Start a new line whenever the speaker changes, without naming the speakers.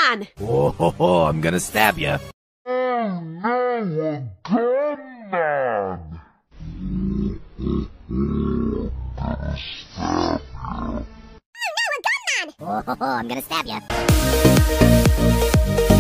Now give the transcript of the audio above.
gunman!
Oh, ho, ho, I'm gonna stab you.
Oh no, a gunman!
Oh, I'm gonna stab you.